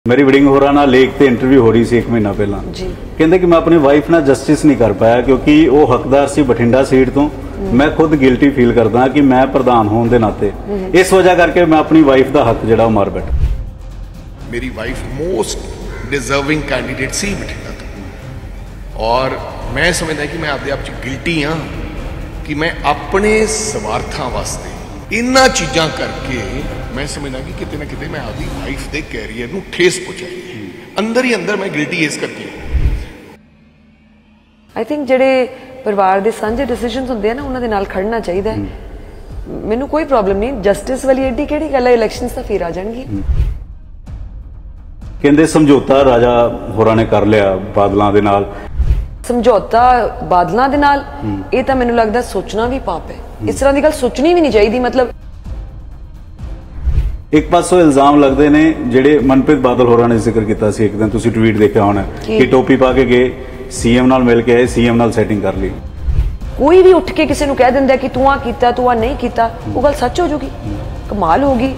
मेरी वड़िंग होरां नाल लेक ते इंटरव्यू हो रही सी 1 महीना पहला कहते कि मैं अपनी वाइफ नाल जस्टिस नहीं कर पाया क्योंकि वो हकदार सी बठिंडा सीट तो मैं खुद गिल्टी फील करदा कि मैं प्रधान होने के नाते इस वजह करके मैं अपनी वाइफ का हक जिहड़ा मार बैठा। मेरी वाइफ मोस्ट डिजर्विंग कैंडिडेट सी बठिंडा तो और मैं समझदा कि मैं आपदे आप च गिल्टी हाँ कि मैं अपने स्वार्थां वास्ते इन्ना चीज़ां करके मैं समझदा कि किते ना किते मैं आपकी वाइफ के कैरियर में ठेस पहुंचाई अंदर ही अंदर मैं गिल्टी इस करके। आई थिंक जिहड़े परिवार के सांझे डिसीजन होंदे हैं ना उन्हां दे नाल खड़ना चाहिए। मैनूं कोई प्रॉब्लम नहीं, जस्टिस वाली एडी किहड़ी गल है, इलैक्शनस तां फिर आ जाणगे। कहंदे समझौता राजा होरां ने कर लिया बादलों के नाल। समझौता बादलों के नाल ये तां मैनूं लगदा सोचना भी पाप है। इस तरह की गल सोचनी भी नहीं चाहिए। मतलब एक पासों इल्जाम लगते ने जिहड़े मनप्रीत बादल होरां ने जिक्र किया सी, एक दिन तुसीं ट्वीट देखा होना कि टोपी पा के गए सीएम नाल मिल के आए, सीएम नाल सैटिंग कर ली। कोई भी उठ के किसी को कह दिंदा कि तू आ कीता तू आ नहीं कीता, वो गल सच हो जूगी। कमाल होगी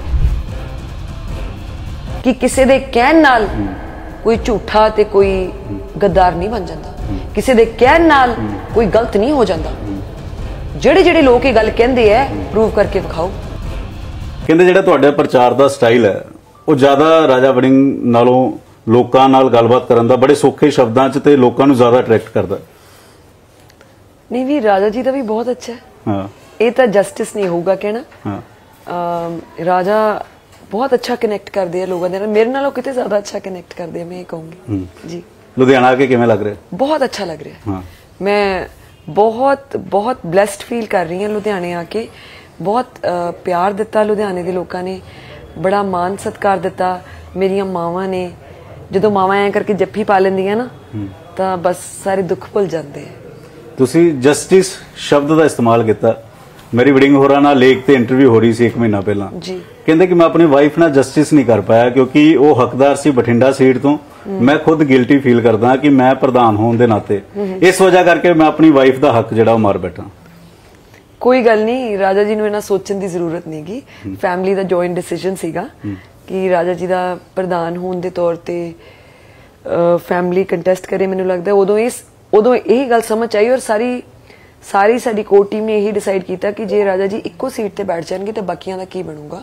कि किसी दे कहण नाल कोई झूठा ते कोई गद्दार नहीं बन जाता, किसी दे कहण नाल कोई गलत नहीं हो जाता। ਜਿਹੜੇ ਜਿਹੜੇ ਲੋਕ ਇਹ ਗੱਲ ਕਹਿੰਦੇ ਐ ਪ੍ਰੂਵ ਕਰਕੇ ਵਿਖਾਓ। ਕਹਿੰਦੇ ਜਿਹੜਾ ਤੁਹਾਡਾ ਪ੍ਰਚਾਰ ਦਾ ਸਟਾਈਲ ਹੈ ਉਹ ਜ਼ਿਆਦਾ ਰਾਜਾ ਵੜਿੰਗ ਨਾਲੋਂ ਲੋਕਾਂ ਨਾਲ ਗੱਲਬਾਤ ਕਰਨ ਦਾ ਬੜੇ ਸੌਖੇ ਸ਼ਬਦਾਂ 'ਚ ਤੇ ਲੋਕਾਂ ਨੂੰ ਜ਼ਿਆਦਾ ਅਟਰੈਕਟ ਕਰਦਾ। ਨਹੀਂ ਵੀ ਰਾਜਾ ਜੀ ਦਾ ਵੀ ਬਹੁਤ ਅੱਛਾ ਹੈ। ਹਾਂ ਇਹ ਤਾਂ ਜਸਟਿਸ ਨਹੀਂ ਹੋਊਗਾ ਕਹਿਣਾ। ਹਾਂ ਰਾਜਾ ਬਹੁਤ ਅੱਛਾ ਕਨੈਕਟ ਕਰਦੇ ਆ ਲੋਕਾਂ ਦੇ ਨਾਲ, ਮੇਰੇ ਨਾਲੋਂ ਕਿਤੇ ਜ਼ਿਆਦਾ ਅੱਛਾ ਕਨੈਕਟ ਕਰਦੇ ਆ, ਮੈਂ ਇਹ ਕਹੂੰਗੀ ਜੀ। ਲੁਧਿਆਣਾ ਆ ਕੇ ਕਿਵੇਂ ਲੱਗ ਰਿਹਾ? ਬਹੁਤ ਅੱਛਾ ਲੱਗ ਰਿਹਾ। ਹਾਂ ਮੈਂ बहुत बहुत ब्लैसड फील कर रही हैं लुधियाने आके। बहुत प्यार दिता लुधियाने के लोगों ने, बड़ा मान सत्कार दिता। मेरिया मावां ने जो मावां ऐ करके जफ्फी पा लैंदियां ना तो बस सारे दुख भुल जाते हैं। तुसी जस्टिस शब्द का इस्तेमाल किया। मेरी वड़िंग होरां नाल लेक ते इंटरव्यू हो रही सी 1 महीना पहला जी, कहते कि मैं अपनी वाइफ नाल जस्टिस नहीं कर पाया क्योंकि वो हकदार सी बठिंडा सीट तो मैं खुद गिल्टी फील करदा कि मैं प्रधान होने के नाते इस वजह करके मैं अपनी वाइफ का हक जिहड़ा मार बैठा। कोई गल नहीं, राजा जी नूं इन्ना सोचण दी जरूरत नहीं गी। फैमिली का जॉइंट डिसीजन सीगा कि राजा जी का प्रधान होने के तौर ते फैमिली कंटेस्ट करे। मैनूं लगदा उदों यही गल समझ आई और सारी साडी कोर टीम ने यही डिसाइड किया कि जे राजा जी इक्को सीट ते बैठ जाएंगे तो बाकियां दा की बनूगा।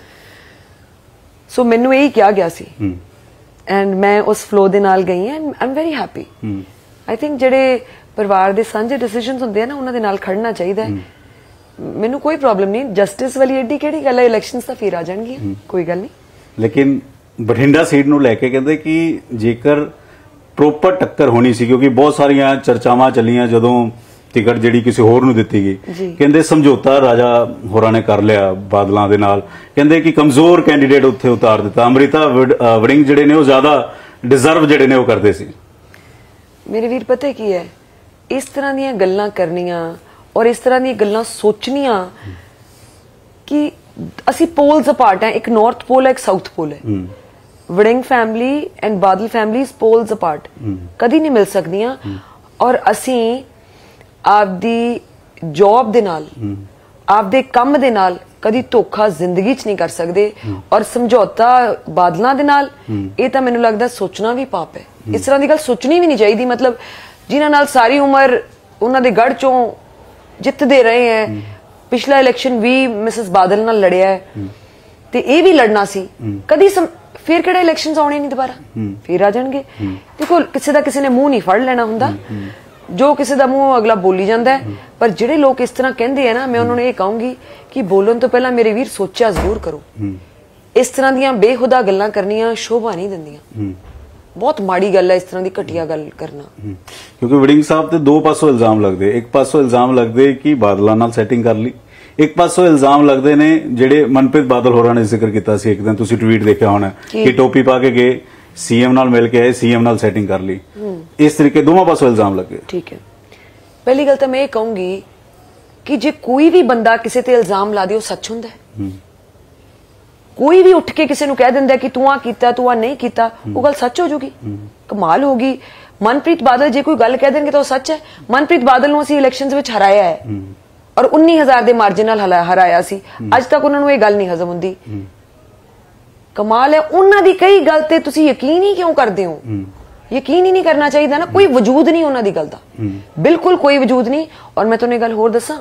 सो मैनूं यही कहा गया सी एंड मैं उस फ्लो दे नाल गई and I am very happy. I think जिहड़े परिवार के सांझे डिसीजन होंदे हैं ना उन्हां दे नाल खड़ना चाहिए। मैनूं कोई प्रॉब्लम नहीं, जस्टिस वाली एडी किहड़ी गल है, इलैक्शनस तां फिर आ जाणगे, कोई गल नहीं। लेकिन बठिंडा सीट नूं लैके कहंदे कि जेकर प्रोपर टक्कर होनी सी, क्योंकि बहुत सारियां चर्चावां चलियां जदों टिकट जिहड़ी किसी होर नूं दित्ती गई, कहंदे समझौता राजा होरां ने कर लिया बादलों के नाल। कहंदे कि कमजोर कैंडीडेट उत्थे उतार दिता। अमृता वड़िंग जिहड़े ने वो ज्यादा डिजर्व जिहड़े ने वो करदे सी। मेरे वीर पता की है, इस तरह दीयां गल्लां करनियां और इस तरह दी गल्लां सोचनियां कि असी पोल्स अपार्ट हैं, एक नॉर्थ पोल है एक साउथ पोल है। Warring family and Badal family poles apart कदी नहीं मिल सकदियां और असी आपदी जॉब दे नाल आपदे कम दे नाल कदी धोखा जिंदगी च नहीं कर सकते। और समझौता बादलों के नाल ये तां मैनूं लगदा सोचना भी पाप है। इस तरह की गल सोचनी भी नहीं चाहिए। मतलब जिन्हां नाल सारी उम्र उन्हां दे गढ़ चों जितते रहे हैं, पिछला इलैक्शन भी मिसेस बादल नाल लड़िया है ते ये भी लड़ना सी कदी फिर किहड़े इलैक्शनस आउणे नहीं दोबारा, फिर आ जाणगे। देखो किसी दा किसी ने मुंह नहीं फड़ लेना हुंदा, जो किसी का मुंह अगला बोली जाता है। पर जिहड़े लोग इस तरह कहते हैं ना, मैं उन्होंने ये कहूंगी कि बोलन तो पहला मेरे वीर सोचा जरूर करो। इस तरह दीयां बेहुदा गल्लां करनियां शोभा नहीं दिंदियां, बहुत माड़ी गल है इस तरह की घटिया गल करना। क्योंकि वड़िंग साहब ते दो पासों इल्जाम लगते। एक पासों इल्जाम लगते कि बादलों नाल सैटिंग कर ली, एक पासों इल्जाम लगते ने जिहड़े मनप्रीत बादल होरां ने जिक्र किया सी, एक दिन तुसीं ट्वीट देखा होना कि टोपी पा के गए सीएम नाल मिल के आए, सीएम नाल सैटिंग कर ली। इस तरीके दोनों पासों इल्जाम लगे। ठीक है, पहली गल तो मैं ये कहूंगी कि जे कोई भी बंदा किसी ते इल्जाम ला दे सच हुंदा है। कोई भी उठ के किसी को कह दिंदा कि तू आ कीता तू आ नहीं कीता, वो गल सच हो जूगी। कमाल होगी। मनप्रीत बादल जे कोई गल कह देंगे तो सच है। मनप्रीत बादल नूं असीं इलैक्शनस विच हराया है और 19,000 दे मार्जिन नाल हराया सी। अज तक उन्हां नूं ये गल नहीं हजम हुंदी। ਕਮਾਲ ਹੈ ਉਹਨਾਂ ਦੀ ਕਈ ਗੱਲ ਤੇ ਤੁਸੀਂ ਯਕੀਨ ਹੀ ਕਿਉਂ ਕਰਦੇ ਹੋ ਯਕੀਨ ਹੀ ਨਹੀਂ ਕਰਨਾ ਚਾਹੀਦਾ ਨਾ ਕੋਈ ਵਜੂਦ ਨਹੀਂ ਉਹਨਾਂ ਦੀ ਗੱਲ ਦਾ ਬਿਲਕੁਲ ਕੋਈ ਵਜੂਦ ਨਹੀਂ ਔਰ ਮੈਂ ਤੁਹਾਨੂੰ ਇਹ ਗੱਲ ਹੋਰ ਦੱਸਾਂ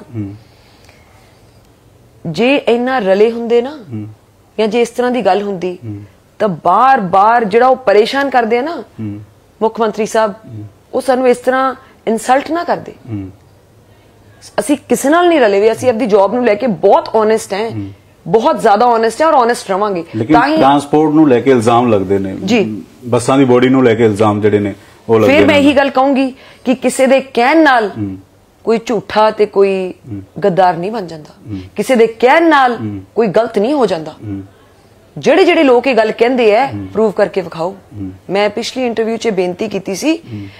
ਜੇ ਇੰਨਾ ਰਲੇ ਹੁੰਦੇ ਨਾ ਜਾਂ ਜੇ ਇਸ ਤਰ੍ਹਾਂ ਦੀ ਗੱਲ ਹੁੰਦੀ ਤਾਂ ਬਾਰ-ਬਾਰ ਜਿਹੜਾ ਉਹ ਪਰੇਸ਼ਾਨ ਕਰਦੇ ਆ ਨਾ ਮੁੱਖ ਮੰਤਰੀ ਸਾਹਿਬ ਉਹ ਸਾਨੂੰ ਇਸ ਤਰ੍ਹਾਂ ਇਨਸਲਟ ਨਾ ਕਰਦੇ ਅਸੀਂ ਕਿਸੇ ਨਾਲ ਨਹੀਂ ਰਲੇ ਵੀ ਅਸੀਂ ਆਪਣੀ ਜੌਬ ਨੂੰ ਲੈ ਕੇ ਬਹੁਤ ਓਨੈਸਟ ਹੈ ਬਹੁਤ ਜ਼ਿਆਦਾ ਓਨੈਸਟ ਹੈ ਔਰ ਓਨੈਸਟ ਰਵਾਂਗੇ ਤਾਂ ਹੀ ਟਰਾਂਸਪੋਰਟ ਨੂੰ ਲੈ ਕੇ ਇਲਜ਼ਾਮ ਲੱਗਦੇ ਨੇ ਜੀ ਬੱਸਾਂ ਦੀ ਬੋਡੀ ਨੂੰ ਲੈ ਕੇ ਇਲਜ਼ਾਮ ਜਿਹੜੇ ਨੇ ਉਹ ਲੱਗਦੇ ਨੇ ਫਿਰ ਮੈਂ ਇਹੀ ਗੱਲ ਕਹੂੰਗੀ ਕਿ ਕਿਸੇ ਦੇ ਕਹਿਣ ਨਾਲ ਕੋਈ ਝੂਠਾ ਤੇ ਕੋਈ ਗੱਦਾਰ ਨਹੀਂ ਬਣ ਜਾਂਦਾ ਕਿਸੇ ਦੇ ਕਹਿਣ ਨਾਲ ਕੋਈ ਗਲਤ ਨਹੀਂ ਹੋ ਜਾਂਦਾ ਜਿਹੜੇ ਜਿਹੜੇ ਲੋਕ ਇਹ ਗੱਲ ਕਹਿੰਦੇ ਐ ਪ੍ਰੂਵ ਕਰਕੇ ਵਿਖਾਓ ਮੈਂ ਪਿਛਲੀ ਇੰਟਰਵਿਊ 'ਚ ਬੇਨਤੀ ਕੀਤੀ ਸੀ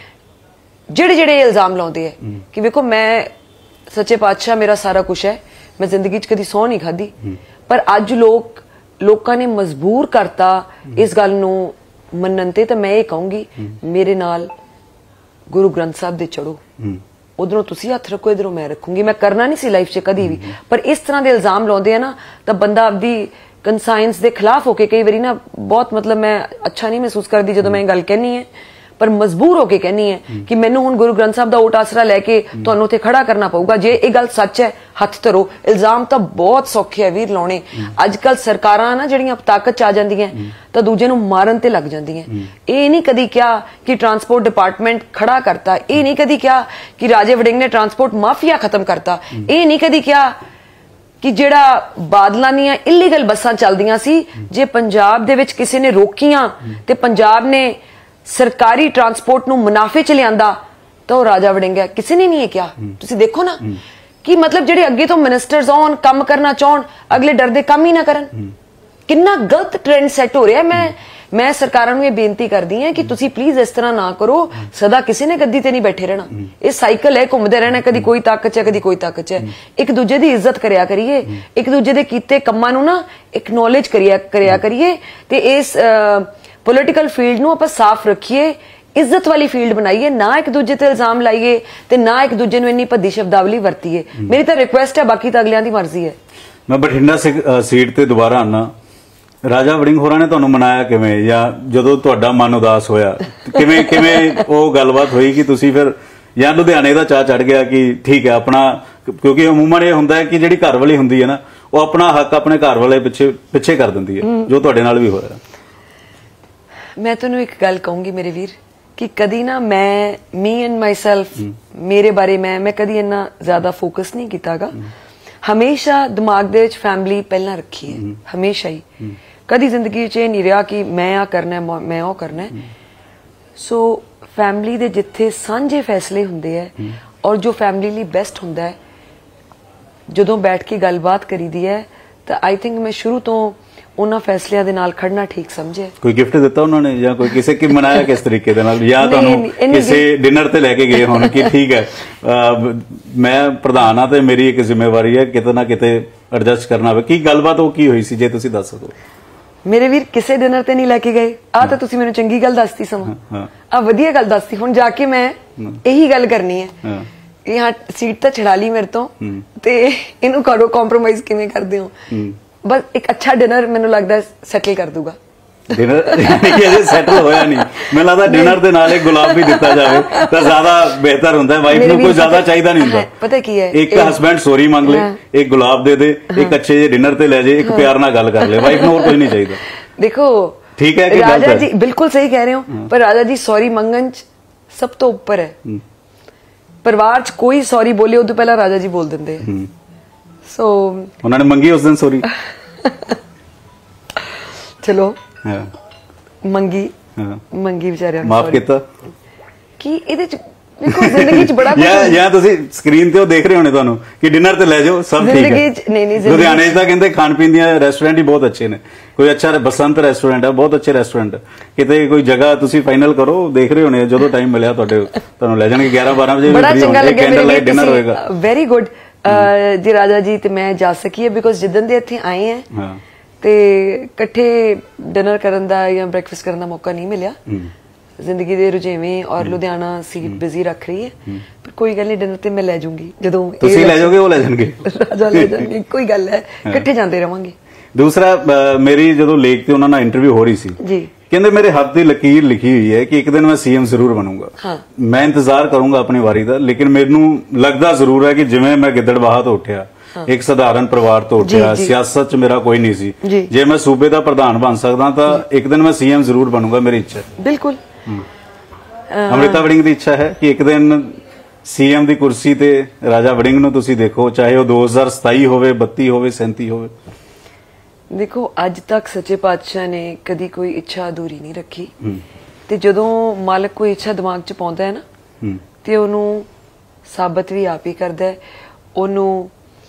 ਜਿਹੜੇ ਜਿਹੜੇ ਇਲਜ਼ਾਮ ਲਾਉਂਦੇ ਐ ਕਿ ਵੇਖੋ ਮੈਂ ਸੱਚੇ ਪਾਤਸ਼ਾਹ ਮੇਰਾ ਸਾਰਾ ਕੁਝ ਹੈ ਮੈਂ ਜ਼ਿੰਦਗੀ 'ਚ ਕਦੀ ਸੌਂ ਨਹੀਂ ਖਾਦੀ ਪਰ ਅੱਜ ਲੋਕਾਂ ਨੇ ਮਜਬੂਰ ਕਰਤਾ ਇਸ ਗੱਲ ਨੂੰ ਮੰਨਣ ਤੇ ਤਾਂ ਮੈਂ ਇਹ ਕਹੂੰਗੀ ਮੇਰੇ ਨਾਲ ਗੁਰੂ ਗ੍ਰੰਥ ਸਾਹਿਬ ਦੇ ਚੜੋ ਉਧਰੋਂ ਤੁਸੀਂ ਹੱਥ ਰੱਖੋ ਇਧਰੋਂ ਮੈਂ ਰੱਖੂੰਗੀ ਮੈਂ ਕਰਨਾ ਨਹੀਂ ਸੀ ਲਾਈਫ 'ਚ ਕਦੀ ਵੀ ਪਰ ਇਸ ਤਰ੍ਹਾਂ ਦੇ ਇਲਜ਼ਾਮ ਲਾਉਂਦੇ ਆ ਨਾ ਤਾਂ ਬੰਦਾ ਆਪਦੀ ਕੰਸਾਇੰਸ ਦੇ ਖਿਲਾਫ ਹੋ ਕੇ ਕਈ ਵਾਰੀ ਨਾ ਬਹੁਤ ਮਤਲਬ ਮੈਂ ਅੱਛਾ ਨਹੀਂ ਮਹਿਸੂਸ ਕਰਦੀ ਜਦੋਂ ਮੈਂ ਇਹ ਗੱਲ ਕਹਿਣੀ ਹੈ ਪਰ ਮਜਬੂਰ ਹੋ ਕੇ ਕਹਿਣੀ ਹੈ ਕਿ ਮੈਨੂੰ ਹੁਣ ਗੁਰੂ ਗ੍ਰੰਥ ਸਾਹਿਬ ਦਾ ਓਟ ਆਸਰਾ ਲੈ ਕੇ ਤੁਹਾਨੂੰ ਉੱਥੇ ਖੜਾ ਕਰਨਾ ਪਊਗਾ ਜੇ ਇਹ ਗੱਲ ਸੱਚ ਹੈ ਹੱਥ ਧਰੋ ਇਲਜ਼ਾਮ ਤਾਂ ਬਹੁਤ ਸੌਖੇ ਹੈ ਵੀਰ ਲਾਉਣੇ ਅੱਜ ਕੱਲ ਸਰਕਾਰਾਂ ਨਾ ਜਿਹੜੀਆਂ ਤਾਕਤ 'ਚ ਆ ਜਾਂਦੀਆਂ ਤਾਂ ਦੂਜੇ ਨੂੰ ਮਾਰਨ ਤੇ ਲੱਗ ਜਾਂਦੀਆਂ ਇਹ ਨਹੀਂ ਕਦੀ ਕਿਹਾ ਕਿ ਟਰਾਂਸਪੋਰਟ ਡਿਪਾਰਟਮੈਂਟ ਖੜਾ ਕਰਤਾ ਇਹ ਨਹੀਂ ਕਦੀ ਕਿਹਾ ਕਿ ਰਾਜੇ ਵੜਿੰਗ ਨੇ ਟਰਾਂਸਪੋਰਟ ਮਾਫੀਆ ਖਤਮ ਕਰਤਾ ਇਹ ਨਹੀਂ ਕਦੀ ਕਿਹਾ ਕਿ ਜਿਹੜਾ ਬਾਦਲਾਂ ਦੀਆਂ ਇਲੀਗਲ ਬੱਸਾਂ ਚੱਲਦੀਆਂ ਸੀ ਜੇ ਪੰਜਾਬ ਦੇ ਵਿੱਚ ਕਿਸੇ ਨੇ ਰੋਕੀਆਂ ਤੇ ਪੰਜਾਬ ਨੇ ਸਰਕਾਰੀ ਟਰਾਂਸਪੋਰਟ ਨੂੰ ਮੁਨਾਫੇ 'ਚ ਲਿਆਂਦਾ ਤਾਂ ਉਹ ਰਾਜਾ ਵੜਿੰਗ ਹੈ ਕਿਸੇ ਨੇ ਨਹੀਂ ਇਹ ਕਿਹਾ ਤੁਸੀਂ ਦੇਖੋ ਨਾ ਕਿ ਮਤਲਬ ਜਿਹੜੇ ਅੱਗੇ ਤੋਂ ਮਿਨਿਸਟਰਸ ਆਉਣ ਕੰਮ ਕਰਨਾ ਚਾਹਣ ਅਗਲੇ ਡਰਦੇ ਕੰਮ ਹੀ ਨਾ ਕਰਨ ਕਿੰਨਾ ਗਲਤ ਟ੍ਰੈਂਡ ਸੈੱਟ ਹੋ ਰਿਹਾ ਮੈਂ ਸਰਕਾਰਾਂ ਨੂੰ ਇਹ ਬੇਨਤੀ ਕਰਦੀ ਹਾਂ ਕਿ ਤੁਸੀਂ ਪਲੀਜ਼ ਇਸ ਤਰ੍ਹਾਂ ਨਾ ਕਰੋ ਸਦਾ ਕਿਸੇ ਨੇ ਗੱਦੀ ਤੇ ਨਹੀਂ ਬੈਠੇ ਰਹਿਣਾ ਇਹ ਸਾਈਕਲ ਹੈ ਘੁੰਮਦੇ ਰਹਿਣਾ ਕਦੀ ਕੋਈ ਤਾਕਤ ਹੈ ਕਦੀ ਕੋਈ ਤਾਕਤ ਹੈ ਇੱਕ ਦੂਜੇ ਦੀ ਇੱਜ਼ਤ ਕਰਿਆ ਕਰੀਏ ਇੱਕ ਦੂਜੇ ਦੇ ਕੀਤੇ ਕੰਮਾਂ ਨੂੰ ਨਾ ਐਕਨੋਲੇਜ ਕਰਿਆ ਕਰੀਏ ਤੇ ਇਸ ਪੋਲੀਟੀਕਲ ਫੀਲਡ ਨੂੰ ਆਪਾਂ ਸਾਫ਼ ਰੱਖੀਏ ਇੱਜ਼ਤ ਵਾਲੀ ਫੀਲਡ ਬਣਾਈਏ ਨਾ ਇੱਕ ਦੂਜੇ ਤੇ ਇਲਜ਼ਾਮ ਲਾਈਏ ਤੇ ਨਾ ਇੱਕ ਦੂਜੇ ਨੂੰ ਇੰਨੀ ਭੱਦੀ ਸ਼ਬਦਾਵਲੀ ਵਰਤੀਏ ਮੇਰੀ ਤਾਂ ਰਿਕੁਐਸਟ ਹੈ ਬਾਕੀ ਤਾਂ ਅਗਲਿਆਂ ਦੀ ਮਰਜ਼ੀ ਹੈ ਮੈਂ ਬਠਿੰਡਾ ਸੀਟ ਤੇ ਦੁਬਾਰਾ ਆਣਾ ਰਾਜਾ ਵੜਿੰਗ ਹੋਰਾਂ ਨੇ ਤੁਹਾਨੂੰ ਮਨਾਇਆ ਕਿਵੇਂ ਜਾਂ ਜਦੋਂ ਤੁਹਾਡਾ ਮਨ ਉਦਾਸ ਹੋਇਆ ਕਿਵੇਂ ਉਹ ਗੱਲਬਾਤ ਹੋਈ ਕਿ ਤੁਸੀਂ ਫਿਰ ਜਾਂ ਲੁਧਿਆਣੇ ਦਾ ਚਾਹ ਚੜ ਗਿਆ ਕਿ ਠੀਕ ਹੈ ਆਪਣਾ ਕਿਉਂਕਿ ਅਮੂਮਨ ਇਹ ਹੁੰਦਾ ਹੈ ਕਿ ਜਿਹੜੀ ਘਰ ਵਾਲੀ ਹੁੰਦੀ ਹੈ ਨਾ ਉਹ ਆਪਣਾ ਹੱਕ ਆਪਣੇ ਘਰ ਵਾਲੇ ਪਿੱਛੇ ਕਰ ਦਿੰਦੀ ਹੈ ਜੋ ਤੁਹਾਡੇ ਨਾਲ ਵੀ ਹੋਇਆ ਮੈਂ ਤੁਹਾਨੂੰ ਇੱਕ ਗੱਲ ਕਹੂੰਗੀ ਮੇਰੇ ਵੀਰ ਕਿ ਕਦੀ ਨਾ ਮੀ ਐਂਡ ਮਾਈਸੈਲਫ ਮੇਰੇ ਬਾਰੇ ਮੈਂ ਕਦੀ ਇੰਨਾ ਜ਼ਿਆਦਾ ਫੋਕਸ ਨਹੀਂ ਕੀਤਾਗਾ ਹਮੇਸ਼ਾ ਦਿਮਾਗ ਦੇ ਵਿੱਚ ਫੈਮਿਲੀ ਪਹਿਲਾਂ ਰੱਖੀ ਹੈ ਹਮੇਸ਼ਾ ਹੀ ਕਦੀ ਜ਼ਿੰਦਗੀ 'ਚ ਇਹ ਨਹੀਂ ਰਿਹਾ ਕਿ ਮੈਂ ਆ ਕਰਨਾ ਮੈਂ ਉਹ ਕਰਨਾ ਸੋ ਫੈਮਿਲੀ ਦੇ ਜਿੱਥੇ ਸਾਂਝੇ ਫੈਸਲੇ ਹੁੰਦੇ ਹੈ ਔਰ ਜੋ ਫੈਮਿਲੀ ਲਈ ਬੈਸਟ ਹੁੰਦਾ ਹੈ ਜਦੋਂ ਬੈਠ ਕੇ ਗੱਲਬਾਤ ਕਰੀਦੀ ਹੈ ਤਾਂ ਆਈ ਥਿੰਕ ਮੈਂ ਸ਼ੁਰੂ ਤੋਂ ਉਹਨਾਂ ਫੈਸਲਿਆਂ ਦੇ ਨਾਲ ਖੜਨਾ ਠੀਕ ਸਮਝਿਆ ਕੋਈ ਗਿਫਟ ਦਿੱਤਾ ਉਹਨਾਂ ਨੇ ਜਾਂ ਕੋਈ ਕਿਸੇ ਕੀ ਮਨਾਇਆ ਕਿਸ ਤਰੀਕੇ ਦੇ ਨਾਲ ਜਾਂ ਤੁਹਾਨੂੰ ਕਿਸੇ ਡਿਨਰ ਤੇ ਲੈ ਕੇ ਗਏ ਹੋਣ ਕਿ ਠੀਕ ਹੈ ਮੈਂ ਪ੍ਰਧਾਨ ਆ ਤੇ ਮੇਰੀ ਇੱਕ ਜ਼ਿੰਮੇਵਾਰੀ ਹੈ ਕਿਤੇ ਨਾ ਕਿਤੇ ਐਡਜਸਟ ਕਰਨਾ ਹੋਵੇ ਕੀ ਗੱਲਬਾਤ ਉਹ ਕੀ ਹੋਈ ਸੀ ਜੇ ਤੁਸੀਂ ਦੱਸ ਸਕੋ ਮੇਰੇ ਵੀਰ ਕਿਸੇ ਡਿਨਰ ਤੇ ਨਹੀਂ ਲੈ ਕੇ ਗਏ ਆ ਤਾਂ ਤੁਸੀਂ ਮੈਨੂੰ ਚੰਗੀ ਗੱਲ ਦੱਸਤੀ ਸਮਾਂ ਆ ਵਧੀਆ ਗੱਲ ਦੱਸਤੀ ਹੁਣ ਜਾ ਕੇ ਮੈਂ ਇਹੀ ਗੱਲ ਕਰਨੀ ਹੈ यहाँ सीट तो छड़ा ली मेरे तो ते इनू करो कॉम्प्रोमाइज किवें करदे हो बस एक अच्छा डिनर मैनू लगदा सैटल कर दूगा डिनर ये सैटल होया नहीं मैं लगदा डिनर दे नाल एक गुलाब भी दिता जावे तो ज्यादा बेहतर हुंदा है वाइफ नू कोई ज्यादा चाहिदा नहीं हुंदा पता की है एक हस्बैंड सॉरी मांग ले एक गुलाब दे दे एक अच्छे जे डिनर ते ले जाए एक प्यार नाल गल कर ले वाइफ नू और कुछ नहीं चाहिदा देखो ठीक है कि राजा जी बिल्कुल सही कह रहे हो पर राजा जी सॉरी मंगन सब तो ऊपर है परिवार च कोई सॉरी बोले उदों पहला राजा जी बोल देंदे सो उन्होंने मंगी उस दिन सॉरी चलो मंगी बेचारे माफ किया कि ਇਹਦੇ ਚ ਦੇਖੋ ਜ਼ਿੰਦਗੀ ਚ ਬੜਾ ਜਾਂ ਤੁਸੀਂ ਸਕਰੀਨ ਤੇ ਉਹ ਦੇਖ ਰਹੇ ਹੋਣੇ ਤੁਹਾਨੂੰ ਕਿ ਡਿਨਰ ਤੇ ਲੈ ਜਾਓ ਸਭ ਠੀਕ ਹੈ ਜ਼ਿੰਦਗੀ ਚ ਨਹੀਂ ਲੁਧਿਆਣੇ ਚ ਤਾਂ ਕਹਿੰਦੇ ਖਾਣ ਪੀਣ ਦੀਆਂ ਰੈਸਟੋਰੈਂਟ ਹੀ ਬਹੁਤ ਅੱਛੇ ਨੇ ਕੋਈ ਅੱਛਾ ਬਸੰਤ ਰੈਸਟੋਰੈਂਟ ਹੈ ਬਹੁਤ ਅੱਛੇ ਰੈਸਟੋਰੈਂਟ ਕਿਤੇ ਕੋਈ ਜਗ੍ਹਾ ਤੁਸੀਂ ਫਾਈਨਲ ਕਰੋ ਦੇਖ ਰਹੇ ਹੋਣੇ ਜਦੋਂ ਟਾਈਮ ਮਿਲਿਆ ਤੁਹਾਨੂੰ ਲੈ ਜਾਣਗੇ 11-12 ਵਜੇ ਬੜਾ ਚੰਗਾ ਲੱਗਿਆ ਕੈਂਡਲ ਲਾਈਟ ਡਿਨਰ ਹੋਏਗਾ ਵੈਰੀ ਗੁੱਡ ਜੀ ਰਾਜਾ ਜੀ ਤੇ ਮੈਂ ਜਾ ਸਕੀ ਹੈ ਬਿਕੋਜ਼ ਜਿੱਦਣ ਦੇ ਇੱਥੇ ਆਏ ਹਾਂ ਤੇ ਇਕੱਠੇ ਡਿਨਰ ਕਰਨ ਦਾ ਜਾਂ ਬ੍ਰੈਕਫਾਸਟ ਕਰਨ ਦਾ ਮੌਕਾ ਨਹੀਂ ਮਿਲਿਆ ਜ਼ਿੰਦਗੀ ਦੇ ਰੁਝੇਵੇਂ ਔਰ ਲੁਧਿਆਣਾ ਸੀਟ ਬਿਜ਼ੀ ਰੱਖ ਰਹੀ ਹੈ ਪਰ ਕੋਈ ਗੱਲ ਨਹੀਂ ਡਿਨਰ ਤੇ ਮੈਂ ਲੈ ਜਾਊਂਗੀ ਜਦੋਂ ਤੁਸੀਂ ਲੈ ਜਾਓਗੇ ਉਹ ਲੈ ਜਾਣਗੇ ਰਾਜਾ ਲੈ ਜਾਣਗੇ ਕੋਈ ਗੱਲ ਹੈ ਇਕੱਠੇ ਜਾਂਦੇ ਰਵਾਂਗੇ ਦੂਸਰਾ ਮੇਰੀ ਜਦੋਂ ਲੇਖ ਤੇ ਉਹਨਾਂ ਨਾਲ ਇੰਟਰਵਿਊ ਹੋ ਰਹੀ ਸੀ ਜੀ, ਕਹਿੰਦੇ ਮੇਰੇ ਹੱਥ ਦੀ ਲਕੀਰ ਲਿਖੀ ਹੋਈ ਹੈ ਕਿ ਇੱਕ ਦਿਨ ਮੈਂ ਸੀਐਮ ਜ਼ਰੂਰ ਬਣੂੰਗਾ। ਹਾਂ, ਮੈਂ ਇੰਤਜ਼ਾਰ ਕਰੂੰਗਾ ਆਪਣੀ ਵਾਰੀ ਦਾ, ਲੇਕਿਨ ਮੈਨੂੰ ਲੱਗਦਾ ਜ਼ਰੂਰ ਹੈ ਕਿ ਜਿਵੇਂ ਮੈਂ ਗਿੱਦੜਬਾਹਾ ਤੋਂ ਉੱਠਿਆ, ਇੱਕ ਸਧਾਰਨ ਪਰਿਵਾਰ ਤੋਂ ਉੱਠਿਆ, ਸਿਆਸਤ 'ਚ ਮੇਰਾ ਕੋਈ ਨਹੀਂ ਸੀ, ਜੇ ਮੈਂ ਸੂਬੇ ਦਾ ਪ੍ਰਧਾਨ ਬਣ ਸਕਦਾ ਤਾਂ ਇੱਕ ਦਿਨ ਮੈਂ ਸੀਐਮ ਜ਼ਰੂਰ ਬਣੂੰਗਾ, ਮੇਰੀ ਇੱਛਾ ਹੈ। ਬਿਲਕੁਲ। ਅੰਮ੍ਰਿਤਾ ਵੜਿੰਗ ਦੀ ਇੱਛਾ ਹੈ ਕਿ ਇੱਕ ਦਿਨ ਸੀਐਮ ਦੀ ਕੁਰਸੀ ਤੇ ਰਾਜਾ ਵੜਿੰਗ ਨੂੰ ਤੁਸੀਂ ਦੇਖੋ, ਚਾਹੇ ਉਹ 2027 ਹੋਵੇ, 32 ਹੋਵੇ, 37 ਹੋਵੇ। ਦੇਖੋ, ਅੱਜ ਤੱਕ ਸੱਚੇ ਪਾਤਸ਼ਾਹ ਨੇ ਕਦੀ ਕੋਈ ਇੱਛਾ ਅਧੂਰੀ ਨਹੀਂ ਰੱਖੀ, ਤੇ ਜਦੋਂ ਮਾਲਕ ਕੋਈ ਇੱਛਾ ਦਿਮਾਗ 'ਚ ਪਾਉਂਦਾ ਹੈ ਨਾ, ਤੇ ਉਹਨੂੰ ਸਾਬਤ ਵੀ ਆਪ ਹੀ ਕਰਦਾ ਹੈ, ਉਹਨੂੰ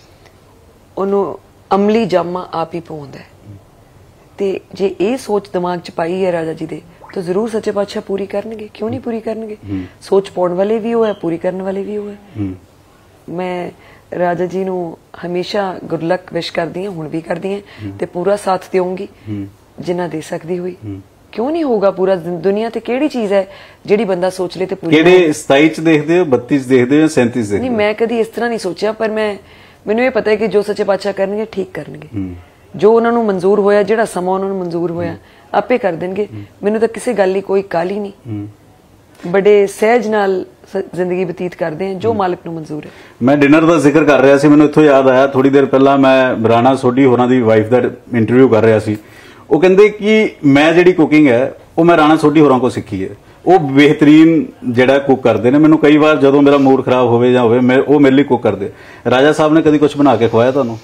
ਅਮਲੀ ਜਾਮਾ ਆਪ ਹੀ ਪਾਉਂਦਾ ਹੈ। ਤੇ ਜੇ ਇਹ ਸੋਚ ਦਿਮਾਗ 'ਚ ਪਾਈ ਹੈ ਰਾਜਾ ਜੀ ਦੇ, ਤਾਂ ਜ਼ਰੂਰ ਸੱਚੇ ਪਾਤਸ਼ਾਹ ਪੂਰੀ ਕਰਨਗੇ। ਕਿਉਂ ਨਹੀਂ ਪੂਰੀ ਕਰਨਗੇ? ਸੋਚ ਪਾਉਣ ਵਾਲੇ ਵੀ ਉਹ ਹੈ, ਪੂਰੀ ਕਰਨ ਵਾਲੇ ਵੀ ਉਹ ਹੈ। ਮੈਂ ਰਾਜਾ ਜੀ ਨੂੰ ਹਮੇਸ਼ਾ ਗੁੱਡ ਲੱਕ ਵਿਸ਼ ਕਰਦੀ ਹਾਂ, ਹੁਣ ਵੀ ਕਰਦੀ ਹਾਂ, ਤੇ ਪੂਰਾ ਸਾਥ ਦੇਵਾਂਗੀ ਜਿੰਨਾ ਦੇ ਸਕਦੀ ਹੋਈ। ਕਿਉਂ ਨਹੀਂ ਹੋਊਗਾ ਪੂਰਾ? ਦੁਨੀਆ ਤੇ ਕਿਹੜੀ ਚੀਜ਼ ਹੈ ਜਿਹੜੀ ਬੰਦਾ ਸੋਚ ਲੇ ਤੇ ਪੂਰੀ? ਕਿਹੜੇ 27 ਚ ਦੇਖਦੇ ਹੋ, 32 ਚ ਦੇਖਦੇ ਹੋ, 37 ਚ ਦੇਖਦੇ ਹੋ? ਨਹੀਂ, ਮੈਂ ਕਦੀ ਇਸ ਤਰ੍ਹਾਂ ਨਹੀਂ ਸੋਚਿਆ, ਪਰ ਮੈਨੂੰ ਇਹ ਪਤਾ ਹੈ ਕਿ ਜੋ ਸੱਚੇ ਪਾਤਸ਼ਾਹ ਕਰਨਗੇ ਠੀਕ ਕਰਨਗੇ। ਜੋ ਉਹਨਾਂ ਨੂੰ ਮਨਜ਼ੂਰ ਹੋਇਆ, ਜਿਹੜਾ ਸਮਾਂ ਉਹਨਾਂ ਨੂੰ ਮਨਜ਼ੂਰ ਹੋਇਆ, ਆਪੇ ਕਰ ਦੇਣਗੇ। ਮੈਨੂੰ ਤਾਂ ਕਿਸੇ ਗੱਲ ਲਈ ਕੋਈ ਕਾਹਲੀ ਨਹੀਂ, ਬੜੇ ਸਹਿਜ ਨਾਲ ਜ਼ਿੰਦਗੀ ਬਤੀਤ ਕਰਦੇ ਆ, ਜੋ ਮਾਲਕ ਨੂੰ ਮਨਜ਼ੂਰ ਹੈ। ਮੈਂ ਡਿਨਰ ਦਾ ਜ਼ਿਕਰ ਕਰ ਰਿਹਾ ਸੀ, ਮੈਨੂੰ ਇੱਥੋਂ ਯਾਦ ਆਇਆ, ਥੋੜੀ ਦੇਰ ਪਹਿਲਾਂ ਮੈਂ ਰਾਣਾ ਸੋਢੀ ਹੋਰਾਂ ਦੀ ਵਾਈਫ ਦਾ ਇੰਟਰਵਿਊ ਕਰ ਰਿਹਾ ਸੀ। ਉਹ ਕਹਿੰਦੇ ਕਿ ਮੈਂ ਜਿਹੜੀ ਕੁਕਿੰਗ ਹੈ ਉਹ ਮੈਂ ਰਾਣਾ ਸੋਢੀ ਹੋਰਾਂ ਕੋਲ ਸਿੱਖੀ ਹੈ। ਉਹ ਬਿਹਤਰੀਨ ਜਿਹੜਾ ਕੁੱਕ ਕਰਦੇ ਨੇ। ਮੈਨੂੰ ਕਈ ਵਾਰ ਜਦੋਂ ਮੇਰਾ ਮੂਡ ਖਰਾਬ ਹੋਵੇ ਜਾਂ ਹੋਵੇ, ਉਹ ਮੇਰੇ ਲਈ ਕੁੱਕ ਕਰਦੇ। ਰਾਜਾ ਸਾਹਿਬ ਨੇ ਕਦੀ ਕੁਝ ਬਣਾ ਕੇ ਖਵਾਇਆ ਤੁਹਾਨੂੰ?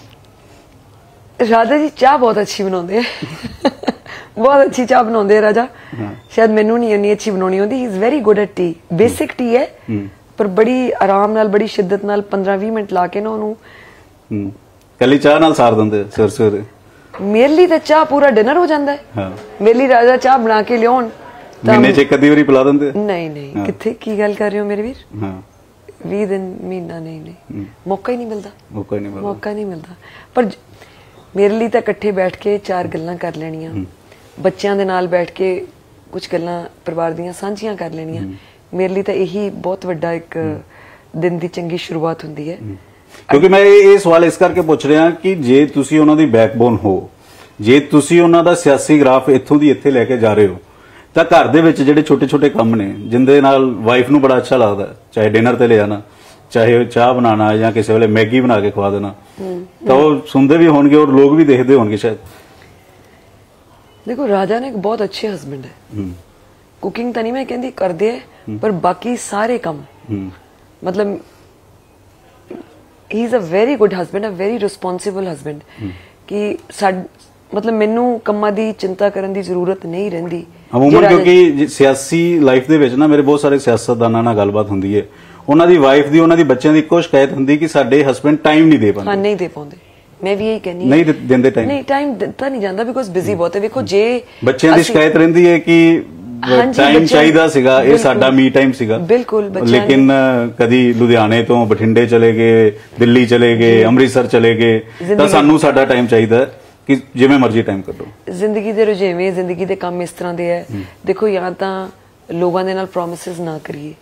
ਰਾਜਾ ਜੀ ਚਾਹ ਬਹੁਤ ਅੱਛੀ ਬਣਾਉਂਦੇ ਆ, ਬਹੁਤ ਅੱਛੀ ਚਾਹ ਬਣਾਉਂਦੇ ਆ ਰਾਜਾ। ਸ਼ਾਇਦ ਮੈਨੂੰ ਨਹੀਂ ਇੰਨੀ ਅੱਛੀ ਬਣਾਉਣੀ ਆਉਂਦੀ। He is very good at tea. Basic tea ਹੈ, ਪਰ ਬੜੀ ਆਰਾਮ ਨਾਲ, ਬੜੀ ਸ਼ਿੱਦਤ ਨਾਲ 15-20 ਮਿੰਟ ਲਾ ਕੇ ਨਾ ਉਹਨੂੰ ਕੱਲੀ ਚਾਹ ਨਾਲ ਸਾਰ ਦਿੰਦੇ ਸਵੇਰੇ। ਮੇਰੇ ਲਈ ਤਾਂ ਚਾਹ ਪੂਰਾ ਡਿਨਰ ਹੋ ਜਾਂਦਾ ਹੈ। ਮੇਰੇ ਲਈ ਰਾਜਾ ਚਾਹ ਬਣਾ ਕੇ ਲਿਆਉਣ ਤਾਂ ਮਹੀਨੇ 'ਚ ਇੱਕ ਅੱਧੀ ਵਾਰੀ ਪਿਲਾ ਦਿੰਦੇ? ਨਹੀਂ, ਕਿੱਥੇ, ਕੀ ਗੱਲ ਕਰ ਰਹੇ ਹੋ ਮੇਰੇ ਵੀਰ? 20 ਦਿਨ, ਮਹੀਨਾ ਨਹੀਂ, ਮੌਕਾ ਹੀ ਨਹੀਂ ਮਿਲਦਾ। ਪਰ ਮੇਰੇ ਲਈ ਤਾਂ ਇਕੱਠੇ ਬੈਠ ਕੇ 4 ਗੱਲਾਂ ਕਰ ਲੈਣੀਆਂ, ਬੱਚਿਆਂ ਦੇ ਨਾਲ ਬੈਠ ਕੇ ਕੁਝ ਗੱਲਾਂ ਪਰਿਵਾਰ ਦੀਆਂ ਸਾਂਝੀਆਂ ਕਰ ਲੈਣੀਆਂ, ਮੇਰੇ ਲਈ ਤਾਂ ਇਹੀ ਬਹੁਤ ਵੱਡਾ ਇੱਕ ਦਿਨ ਦੀ ਚੰਗੀ ਸ਼ੁਰੂਆਤ ਹੁੰਦੀ ਹੈ। ਕਿਉਂਕਿ ਮੈਂ ਇਹ ਸਵਾਲ ਇਸ ਕਰਕੇ ਪੁੱਛ ਰਿਹਾ ਕਿ ਜੇ ਤੁਸੀਂ ਉਹਨਾਂ ਦੀ ਬੈਕਬੋਨ ਹੋ, ਜੇ ਤੁਸੀਂ ਉਹਨਾਂ ਦਾ ਸਿਆਸੀ ਗ੍ਰਾਫ ਇੱਥੋਂ ਦੀ ਇੱਥੇ ਲੈ ਕੇ ਜਾ ਰਹੇ ਹੋ, ਤਾਂ ਘਰ ਦੇ ਵਿੱਚ ਜਿਹੜੇ ਛੋਟੇ-ਛੋਟੇ ਕੰਮ ਨੇ ਜਿੰਦੇ ਨਾਲ ਵਾਈਫ ਨੂੰ ਬੜਾ ਅੱਛਾ ਲੱਗਦਾ, ਚਾਹੇ ਡਿਨਰ ਤੇ ਲੈ ਜਾਣਾ, ਚਾਹੇ ਚਾਹ ਬਣਾਉਣਾ, ਜਾਂ ਕਿਸੇ ਵੇਲੇ ਮੈਗੀ ਬਣਾ ਕੇ ਖਵਾ ਦੇਣਾ, ਤਾਂ ਉਹ ਸੁਣਦੇ ਵੀ ਹੋਣਗੇ ਔਰ ਲੋਕ ਵੀ ਦੇਖਦੇ ਹੋਣਗੇ ਸ਼ਾਇਦ। ਦੇਖੋ, ਰਾਜਾ ਨੇ ਇੱਕ ਬਹੁਤ ਅੱਛੇ ਹਸਬੈਂਡ ਹੈ। ਕੁਕਿੰਗ ਤਾਂ ਨਹੀਂ ਮੈਂ ਕਹਿੰਦੀ ਕਰਦੇ ਹੈ, ਪਰ ਬਾਕੀ ਸਾਰੇ ਕੰਮ, ਮਤਲਬ he is a very good husband, a very responsible husband, ਕਿ ਮਤਲਬ ਮੈਨੂੰ ਕੰਮਾਂ ਦੀ ਚਿੰਤਾ ਕਰਨ ਦੀ ਜ਼ਰੂਰਤ ਨਹੀਂ ਰਹਿੰਦੀ ਅਮੂਮਨ। ਕਿਉਂਕਿ ਸਿਆਸੀ ਲਾਈਫ ਦੇ ਵਿੱਚ ਨਾ ਮੇਰੇ ਬਹੁਤ ਸਾਰੇ ਸਿਆਸਤਦਾਨਾਂ ਨਾਲ ਗੱਲਬਾਤ ਹੁੰਦੀ ਹੈ, ਉਹਨਾਂ ਦੀ ਵਾਈਫ ਦੀ, ਉਹਨਾਂ ਦੀ ਬੱਚਿਆਂ ਦੀ ਇੱਕੋ ਸ਼ਿਕਾਇਤ ਹੁੰਦੀ ਕਿ ਸਾਡੇ ਹਸਬੈਂਡ ਟਾਈਮ ਨਹੀਂ ਦੇ ਪਾਉਂਦੇ। ਨਹੀਂ ਦੇ ਪਾਉਂਦੇ। ਮੈਂ ਵੀ ਇਹੀ ਕਹਿੰਦੀ, ਨਹੀਂ ਦਿੰਦੇ ਟਾਈਮ। ਨਹੀਂ, ਟਾਈਮ ਦਿੱਤਾ ਨਹੀਂ ਜਾਂਦਾ ਬਿਕੋਜ਼ ਬਿਜ਼ੀ ਬਹੁਤ ਹੈ। ਵੇਖੋ, ਜੇ ਬੱਚਿਆਂ ਦੀ ਸ਼ਿਕਾਇਤ ਰਹਿੰਦੀ ਹੈ ਕਿ ਟਾਈਮ ਚਾਹੀਦਾ ਸੀਗਾ, ਇਹ ਸਾਡਾ ਮੀ ਟਾਈਮ ਸੀਗਾ, ਬਿਲਕੁਲ, ਲੇਕਿਨ ਕਦੀ ਲੁਧਿਆਣੇ ਤੋਂ ਬਠਿੰਡੇ ਚਲੇ ਗਏ, ਦਿੱਲੀ ਚਲੇ ਗਏ, ਅੰਮ੍ਰਿਤਸਰ ਚਲੇ ਗਏ, ਤਾਂ ਸਾਨੂੰ ਸਾਡਾ ਟਾਈਮ ਚਾਹੀਦਾ ਕਿ ਜਿਵੇਂ ਮਰਜ਼ੀ ਟਾਈਮ ਕੱਢੋ। ਜ਼ਿੰਦਗੀ ਦੇ ਰੁਝੇਵੇਂ, ਜ਼ਿੰਦਗੀ ਦੇ ਕੰਮ ਇਸ ਤਰ੍ਹਾਂ ਦੇ ਹੈ। ਦੇਖੋ, ਜਾਂ ਤਾਂ ਲੋਕਾਂ ਦੇ ਨਾਲ ਪ੍ਰੋਮਿਸਿਸ ਨਾ ਕਰੀਏ,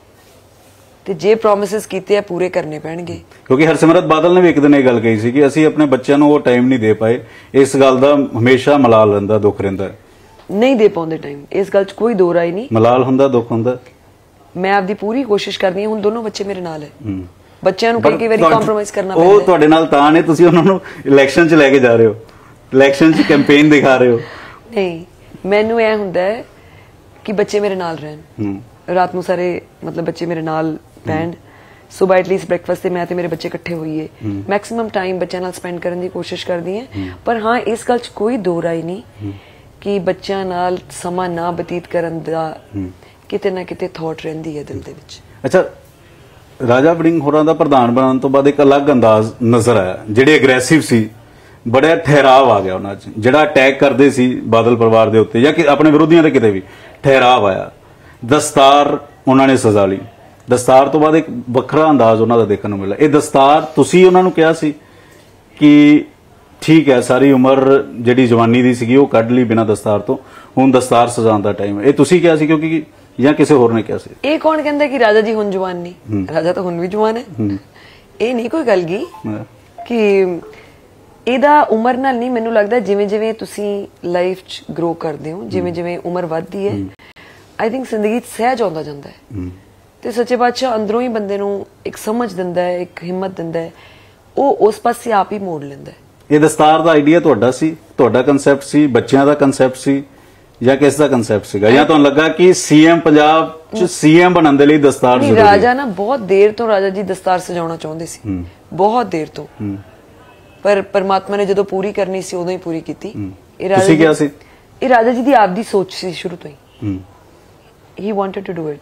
ਤੇ ਜੇ ਪ੍ਰੋਮਿਸਿਸ ਕੀਤੇ ਆ ਪੂਰੇ ਕਰਨੇ ਪੈਣਗੇ। ਕਿਉਂਕਿ ਹਰਸਿਮਰਤ ਬਾਦਲ ਨੇ ਵੀ ਇੱਕ ਦਿਨ ਇਹ ਗੱਲ ਕਹੀ ਸੀ ਕਿ ਅਸੀਂ ਆਪਣੇ ਬੱਚਿਆਂ ਨੂੰ ਉਹ ਟਾਈਮ ਨਹੀਂ ਦੇ ਪਾਏ। ਇਸ ਗੱਲ ਦਾ ਹਮੇਸ਼ਾ ਮਲਾਲ ਰਹਿੰਦਾ, ਦੁੱਖ ਰਹਿੰਦਾ। ਨਹੀਂ ਦੇ ਪਾਉਂਦੇ ਟਾਈਮ, ਇਸ ਗੱਲ 'ਚ ਕੋਈ ਦੋ ਰਾਏ ਨਹੀਂ। ਮਲਾਲ ਹੁੰਦਾ, ਦੁੱਖ ਹੁੰਦਾ। ਮੈਂ ਆਪਦੀ ਪੂਰੀ ਕੋਸ਼ਿਸ਼ ਕਰਨੀ ਹੈ। ਹੁਣ ਦੋਨੋਂ ਬੱਚੇ ਮੇਰੇ ਨਾਲ ਹੈ, ਬੱਚਿਆਂ ਨੂੰ ਕਈ ਵਾਰੀ ਕੰਪਰੋਮਾਈਜ਼ ਕਰਨਾ ਪੈਂਦਾ। ਉਹ ਤੁਹਾਡੇ ਨਾਲ ਤਾਂ ਨੇ, ਤੁਸੀਂ ਉਹਨਾਂ ਨੂੰ ਇਲੈਕਸ਼ਨ 'ਚ ਲੈ ਕੇ ਜਾ ਰਹੇ ਹੋ, ਇਲੈਕਸ਼ਨ 'ਚ ਕੈਂਪੇਨ ਦਿਖਾ ਰਹੇ ਹੋ। ਨਹੀਂ, ਮੈਨੂੰ ਇਹ ਹੁੰਦਾ ਹੈ ਕਿ ਬੱਚੇ ਮੇਰੇ ਨਾਲ ਰਹਿਣ, ਰਾਤ ਨੂੰ ਸਾਰੇ, ਮਤਲਬ ਬੱਚੇ ਮੇਰੇ ਨਾਲ ਬੈਠਣ, ਸੁਬਹ ਐਟਲੀਸਟ ਬ੍ਰੇਕਫਾਸਟ ਤੇ ਮੈਂ ਤੇ ਮੇਰੇ ਬੱਚੇ ਇਕੱਠੇ ਹੋਈਏ, ਮੈਕਸਿਮਮ ਟਾਈਮ ਬੱਚਿਆਂ ਨਾਲ ਸਪੈਂਡ ਕਰਨ ਦੀ ਕੋਸ਼ਿਸ਼ ਕਰਦੀ ਹਾਂ। ਪਰ ਹਾਂ, ਇਸ ਗੱਲ 'ਚ ਕੋਈ ਦੋ ਰਾਏ ਨਹੀਂ ਕਿ ਬੱਚਿਆਂ ਨਾਲ ਸਮਾਂ ਨਾ ਬਤੀਤ ਕਰਨ ਦਾ ਕਿਤੇ ਨਾ ਕਿਤੇ ਥਾਟ ਰਹਿੰਦੀ ਹੈ ਦਿਲ ਦੇ ਵਿੱਚ। ਅੱਛਾ, ਰਾਜਾ ਵੜਿੰਗ ਹੋਰਾਂ ਦਾ ਪ੍ਰਧਾਨ ਬਣਨ ਤੋਂ ਬਾਅਦ ਇੱਕ ਅਲੱਗ ਅੰਦਾਜ਼ ਨਜ਼ਰ ਆਇਆ। ਜਿਹੜੇ ਅਗਰੈਸਿਵ ਸੀ, ਬੜਾ ਠਹਿਰਾਵ ਆ ਗਿਆ ਉਹਨਾਂ 'ਚ। ਜਿਹੜਾ ਅਟੈਕ ਕਰਦੇ ਸੀ ਬਾਦਲ ਪਰਿਵਾਰ ਦੇ ਉੱਤੇ ਜਾਂ ਆਪਣੇ ਵਿਰੋਧੀਆਂ ਦੇ, ਕਿਤੇ ਵੀ ਠਹਿਰਾਵ ਆਇਆ। ਦਸਤਾਰ ਉਹਨਾਂ ਨੇ ਸਜਾ ਲਈ, ਦਸਤਾਰ ਤੋਂ ਬਾਅਦ ਇੱਕ ਵੱਖਰਾ ਅੰਦਾਜ਼ ਉਹਨਾਂ ਦਾ ਦੇਖਣ ਨੂੰ ਮਿਲਿਆ। ਇਹ ਦਸਤਾਰ ਤੁਸੀਂ ਉਹਨਾਂ ਨੂੰ ਕਿਹਾ ਸੀ ਕਿ ਠੀਕ ਹੈ, ਸਾਰੀ ਉਮਰ ਜਿਹੜੀ ਜਵਾਨੀ ਦੀ ਸੀਗੀ ਉਹ ਕੱਢ ਲਈ ਬਿਨਾਂ ਦਸਤਾਰ ਤੋਂ, ਹੁਣ ਦਸਤਾਰ ਸਜਾਉਣ ਦਾ ਟਾਈਮ ਹੈ, ਇਹ ਤੁਸੀਂ ਕਿਹਾ ਸੀ ਕਿਉਂਕਿ, ਜਾਂ ਕਿਸੇ ਹੋਰ ਨੇ ਕਿਹਾ ਸੀ? ਇਹ ਕੌਣ ਕਹਿੰਦਾ ਕਿ ਰਾਜਾ ਜੀ ਹੁਣ ਜਵਾਨ ਨਹੀਂ? ਰਾਜਾ ਤਾਂ ਹੁਣ ਵੀ ਜਵਾਨ ਹੈ। ਇਹ ਨਹੀਂ ਕੋਈ ਗੱਲ ਗੀ ਕਿ ਇਹਦਾ ਉਮਰ ਨਾਲ ਨਹੀਂ, ਮੈਨੂੰ ਲੱਗਦਾ ਜਿਵੇਂ ਜਿਵੇਂ ਤੁਸੀਂ ਲਾਈਫ 'ਚ ਗਰੋ ਕਰਦੇ ਹੋ, ਜਿਵੇਂ ਜਿਵੇਂ ਉਮਰ ਵੱਧਦੀ ਹੈ, ਆਈ ਥਿੰਕ ਜ਼ਿੰਦਗੀ 'ਚ ਸਹਿਜ ਆਉਂਦਾ ਜਾਂਦਾ ਹੈ ਤੇ ਸੱਚੇ ਪਾਤਸ਼ਾਹ ਅੰਦਰੋਂ ਹੀ ਬੰਦੇ ਨੂੰ ਇੱਕ ਸਮਝ ਦਿੰਦਾ ਹੈ, ਇੱਕ ਹਿੰਮਤ ਦਿੰਦਾ ਹੈ, ਉਹ ਉਸ ਪਾਸੇ ਆਪ ਹੀ ਮੋੜ ਲੈਂਦਾ ਹੈ। ਇਹ ਦਸਤਾਰ ਦਾ ਆਈਡੀਆ ਤੁਹਾਡਾ ਸੀ, ਤੁਹਾਡਾ ਕਨਸੈਪਟ ਸੀ, ਬੱਚਿਆਂ ਦਾ ਕਨਸੈਪਟ ਸੀ ਜਾਂ ਕਿਸ ਦਾ ਕਨਸੈਪਟ ਸੀਗਾ, ਜਾਂ ਤੁਹਾਨੂੰ ਲੱਗਾ ਕਿ ਸੀਐਮ ਪੰਜਾਬ 'ਚ ਸੀਐਮ ਬਣਨ ਦੇ ਲਈ ਦਸਤਾਰ ਜ਼ਰੂਰੀ ਹੈ? ਰਾਜਾ ਨਾ ਬਹੁਤ ਦੇਰ ਤੋਂ ਰਾਜਾ ਜੀ ਦਸਤਾਰ ਸਜਾਉਣਾ ਚਾਹੁੰਦੇ ਸੀ, ਬਹੁਤ ਦੇਰ ਤੋਂ, ਪਰ ਪਰਮਾਤਮਾ ਨੇ ਜਦੋਂ ਪੂਰੀ ਕਰਨੀ ਸੀ ਉਦੋਂ ਹੀ ਪੂਰੀ ਕੀਤੀ। ਇਹ ਰਾਜਾ ਤੁਸੀਂ ਕਿਹਾ ਸੀ? ਇਹ ਰਾਜਾ ਜੀ ਦੀ ਆਪਦੀ ਸੋਚ ਸੀ ਸ਼ੁਰੂ ਤੋਂ ਹੀ, he wanted to do it.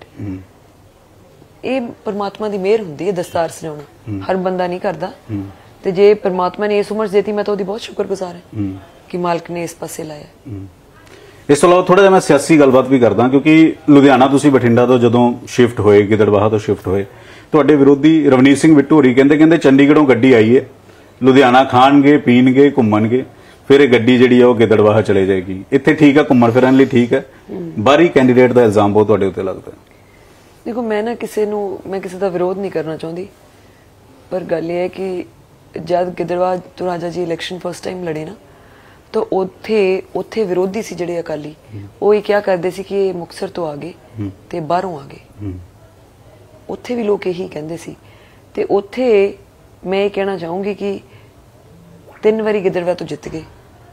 ਇਹ ਪਰਮਾਤਮਾ ਦੀ ਮਿਹਰ ਹੁੰਦੀ ਹੈ ਦਸਤਾਰ ਸਜਾਉਣਾ, ਹਰ ਬੰਦਾ ਨਹੀਂ ਕਰਦਾ, ਤੇ ਜੇ ਪਰਮਾਤਮਾ ਨੇ ਇਹ ਸਮਝ ਦਿੱਤੀ ਮੈਂ ਤਾਂ ਉਹਦੀ ਬਹੁਤ ਸ਼ੁਕਰਗੁਜ਼ਾਰ ਹਾਂ ਕਿ ਮਾਲਕ ਨੇ ਇਸ ਪਾਸੇ ਲਾਇਆ। ਇਸ ਤੋਂ ਇਲਾਵਾ ਥੋੜਾ ਜਿਹਾ ਮੈਂ ਸਿਆਸੀ ਗੱਲਬਾਤ ਵੀ ਕਰਦਾ, ਕਿਉਂਕਿ ਲੁਧਿਆਣਾ ਤੁਸੀਂ ਬਠਿੰਡਾ ਤੋਂ ਜਦੋਂ ਸ਼ਿਫਟ ਹੋਏ, ਗਿੱਦੜਬਾਹਾ ਤੋਂ ਸ਼ਿਫਟ ਹੋਏ, ਤੁਹਾਡੇ ਵਿਰੋਧੀ ਰਵਨੀਤ ਸਿੰਘ ਬਿੱਟੂ ਹੋਰੀ ਕਹਿੰਦੇ ਚੰਡੀਗੜ੍ਹੋਂ ਗੱਡੀ ਆਈ ਹੈ, ਲੁਧਿਆਣਾ ਖਾਣਗੇ ਪੀਣਗੇ ਘੁੰਮਣਗੇ, ਫਿਰ ਇਹ ਗੱਡੀ ਜਿਹੜੀ ਆ ਉਹ ਗਿੱਦੜਬਾਹਾ ਚਲੇ ਜਾਏਗੀ, ਇੱਥੇ ਠੀਕ ਹੈ ਘੁੰਮਣ ਫਿਰਨ ਲਈ ਠੀਕ ਹੈ, ਬਾਹਰੀ ਕੈਂਡੀਡੇਟ ਦਾ ਇਲਜ਼ਾਮ ਬਹੁਤ ਤੁਹਾਡੇ ਉੱਤੇ ਲੱਗਦਾ ਹੈ। ਦੇਖੋ ਮੈਂ ਕਿਸੇ ਦਾ ਵਿਰੋਧ ਨਹੀਂ ਕਰਨਾ ਚਾਹੁੰਦੀ, ਪਰ ਗੱਲ ਇਹ ਹੈ ਕਿ ਜਦ ਗਿੱਦੜਬਾਹਾ ਤੋਂ ਰਾਜਾ ਜੀ ਇਲੈਕਸ਼ਨ ਫਸਟ ਟਾਈਮ ਲੜੇ ਨਾ, ਤਾਂ ਉੱਥੇ ਵਿਰੋਧੀ ਸੀ ਜਿਹੜੇ ਅਕਾਲੀ, ਉਹ ਇਹ ਕਿਹਾ ਕਰਦੇ ਸੀ ਕਿ ਇਹ ਮੁਕਤਸਰ ਤੋਂ ਆ ਗਏ ਤੇ ਬਾਹਰੋਂ ਆ ਗਏ, ਉੱਥੇ ਵੀ ਲੋਕ ਇਹੀ ਕਹਿੰਦੇ ਸੀ। ਤੇ ਉੱਥੇ ਮੈਂ ਇਹ ਕਹਿਣਾ ਚਾਹੂੰਗੀ ਕਿ 3 ਵਾਰੀ ਗਿੱਦੜਬਾਹਾ ਤੋਂ ਜਿੱਤ ਗਏ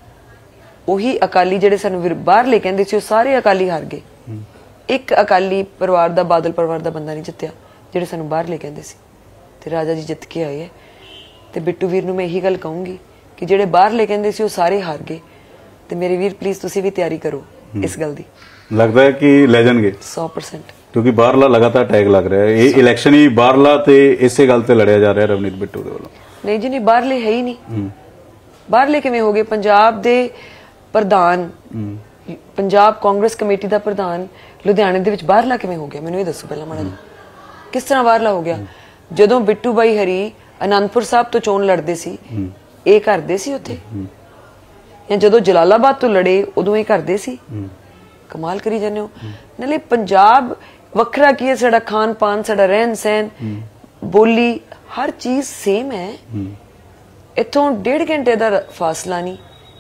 ਉਹੀ ਅਕਾਲੀ ਜਿਹੜੇ ਸਾਨੂੰ ਬਾਹਰਲੇ ਕਹਿੰਦੇ ਸੀ, ਉਹ ਸਾਰੇ ਅਕਾਲੀ ਹਾਰ ਗਏ। ਇੱਕ ਅਕਾਲੀ ਪਰਿਵਾਰ ਦਾ, ਬਾਦਲ ਪਰਿਵਾਰ ਦਾ ਬੰਦਾ ਨਹੀਂ ਜਿੱਤਿਆ ਜਿਹੜੇ ਸਾਨੂੰ ਬਾਹਰਲੇ ਕਹਿੰਦੇ ਸੀ, ਤੇ ਰਾਜਾ ਜੀ ਜਿੱਤ ਕੇ ਆਏ ਹੈ। ਤੇ ਬਿੱਟੂ ਵੀਰ ਨੂੰ ਮੈਂ ਇਹੀ ਗੱਲ ਕਹੂੰਗੀ ਕਿ ਜਿਹੜੇ ਬਾਹਰਲੇ ਕਹਿੰਦੇ ਸੀ ਉਹ ਸਾਰੇ ਹਾਰ ਗਏ, ਤੇ ਮੇਰੇ ਵੀਰ ਪਲੀਜ਼ ਤੁਸੀਂ ਵੀ ਤਿਆਰੀ ਕਰੋ ਇਸ ਗੱਲ ਦੀ। ਲੱਗਦਾ ਹੈ ਕਿ ਲੈ ਜਾਣਗੇ 100%, ਕਿਉਂਕਿ ਬਾਹਰਲਾ ਲਗਾਤਾਰ ਟੈਗ ਲੱਗ ਰਿਹਾ ਹੈ, ਇਹ ਇਲੈਕਸ਼ਨ ਹੀ ਬਾਹਰਲਾ ਤੇ ਇਸੇ ਗੱਲ ਤੇ ਲੜਿਆ ਜਾ ਰਿਹਾ ਰਵਨੀਤ ਬਿੱਟੂ ਦੇ ਵੱਲੋਂ। ਨਹੀਂ ਜੀ, ਨਹੀਂ, ਬਾਹਰਲੇ ਹੈ ਹੀ ਨਹੀਂ। ਬਾਹਰਲੇ ਕਿਵੇਂ ਹੋ ਗਏ? ਪੰਜਾਬ ਦੇ ਪ੍ਰਧਾਨ, ਪੰਜਾਬ ਕਾਂਗਰਸ ਕਮੇਟੀ ਦਾ ਪ੍ਰਧਾਨ ਲੁਧਿਆਣੇ ਦੇ ਵਿੱਚ ਬਾਹਰਲਾ ਕਿਵੇਂ ਹੋ ਗਿਆ? ਮੈਨੂੰ ਇਹ ਦੱਸੋ ਪਹਿਲਾਂ ਮਾੜਾ ਜਿਹਾ, ਕਿਸ ਤਰ੍ਹਾਂ ਬਾਹਰਲਾ ਹੋ ਗਿਆ? ਜਦੋਂ ਬਿੱਟੂ ਬਾਈ ਹਰੀ ਅਨੰਦਪੁਰ ਸਾਹਿਬ ਤੋਂ ਚੋਣ ਲੜਦੇ ਸੀ, ਇਹ ਕਰਦੇ ਸੀ ਉੱਥੇ, ਜਾਂ ਜਦੋਂ ਜਲਾਲਾਬਾਦ ਤੋਂ ਲੜੇ ਉਦੋਂ ਇਹ ਕਰਦੇ ਸੀ? ਕਮਾਲ ਕਰੀ ਜਾਂਦੇ ਹੋ। ਨਾਲੇ ਪੰਜਾਬ ਵੱਖਰਾ ਕੀ ਹੈ, ਸਾਡਾ ਖਾਣ ਪਾਨ, ਸਾਡਾ ਰਹਿਣ ਸਹਿਣ, ਬੋਲੀ, ਹਰ ਚੀਜ਼ ਸੇਮ ਹੈ। ਇੱਥੋਂ 1.5 ਘੰਟੇ ਦਾ ਫਾਸਲਾ ਨਹੀਂ,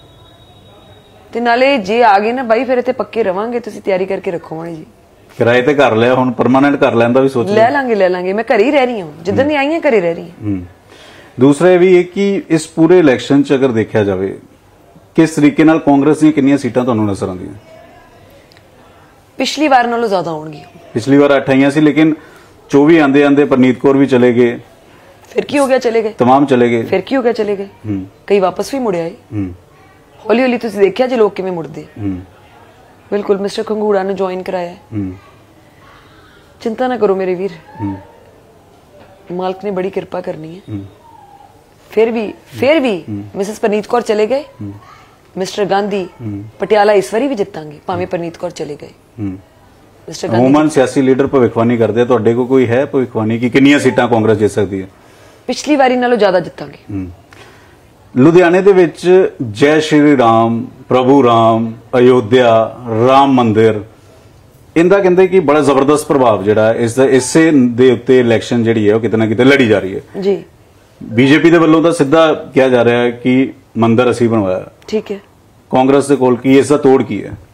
ਤੇ ਨਾਲੇ ਜੇ ਆ ਗਏ ਨਾ ਬਾਈ ਫਿਰ ਇੱਥੇ ਪੱਕੇ ਰਵਾਂਗੇ, ਤੁਸੀਂ ਤਿਆਰੀ ਕਰਕੇ ਰੱਖੋ ਮਾੜੀ ਜੀ। ਕਿਰਾਏ ਤੇ ਘਰ ਲਿਆ, ਹੁਣ ਪਰਮਾਨੈਂਟ ਘਰ ਲੈਣ ਦਾ ਵੀ ਸੋਚ ਲੈ ਲਾਂਗੇ, ਮੈਂ ਘਰੇ ਹੀ ਰਹਿ ਰਹੀ ਹਾਂ, ਜਿੱਦਣ ਦੀ ਆਈ ਹਾਂ ਘਰੇ ਰਹਿ ਰਹੀ ਹਾਂ। ਦੂਸਰਾ ਇਹ ਵੀ ਹੈ ਕਿ ਇਸ ਪੂਰੇ ਇਲੈਕਸ਼ਨ 'ਚ ਅਗਰ ਦੇਖਿਆ ਜਾਵੇ, ਕਿਸ ਤਰੀਕੇ ਨਾਲ ਕਾਂਗਰਸ ਦੀਆਂ ਕਿੰਨੀਆਂ ਸੀਟਾਂ ਤੁਹਾਨੂੰ ਨਜ਼ਰ ਆਉਂਦੀਆਂ? ਪਿਛਲੀ ਵਾਰ ਨਾਲੋਂ ਜ਼ਿਆਦਾ ਆਉਣਗੀਆਂ। ਪਿਛਲੀ ਵਾਰ 8 ਆਈਆਂ ਸੀ, ਲੇਕਿਨ 24 ਆਂਦੇ ਪਰਨੀਤ ਕੌਰ ਵੀ ਚਲੇ ਗਏ। ਫਿਰ ਕੀ ਹੋ ਗਿਆ? ਚਲੇ ਗਏ तमाम चले गए। ਫਿਰ ਕੀ ਹੋ ਗਿਆ? ਚਲੇ ਗਏ। ਕਈ ਵਾਪਸ ਵੀ ਮੁੜ ਆਏ। ਹੌਲੀ ਹੌਲੀ ਤੁਸੀਂ ਦੇਖਿਆ ਜੇ ਲੋਕ ਕਿਵੇਂ ਮੁੜਦੇ। ਬਿਲਕੁਲ ਮਿਸਟਰ ਖੰਗੂੜਾ ਨੇ ਜੁਆਇਨ ਕਰਾਇਆ। चिंता ना करो मेरे वीर, मालिक ने बड़ी कृपा करनी है। फिर भी मिसेस परनीत कौर चले गए, मिस्टर गांधी पटियाला इस बारी भी जितांगे भावें परनीत कौर चले गए। मिस्टर गांधी अमूमन सियासी लीडर भविष्यवाणी करते, ਤੁਹਾਡੇ को कोई है भविष्यवाणी कि कितनी सीटां कांग्रेस जित सकती है? पिछली वारी नालों ज्यादा जितांगे। लुधियाने दे विच जय श्री राम, प्रभु राम, अयोध्या, राम मंदिर, इनका कहते कि बड़ा जबरदस्त प्रभाव जिहड़ा इसे दे उत्ते इलैक्शन जिहड़ी है किते ना किते लड़ी जा रही है जी। बीजेपी दे वल्लों तां सीधा कहा जा रहा है कि मंदिर असीं बनवाया, ठीक है। कांग्रेस दे कोल की इसदा तोड़ की है?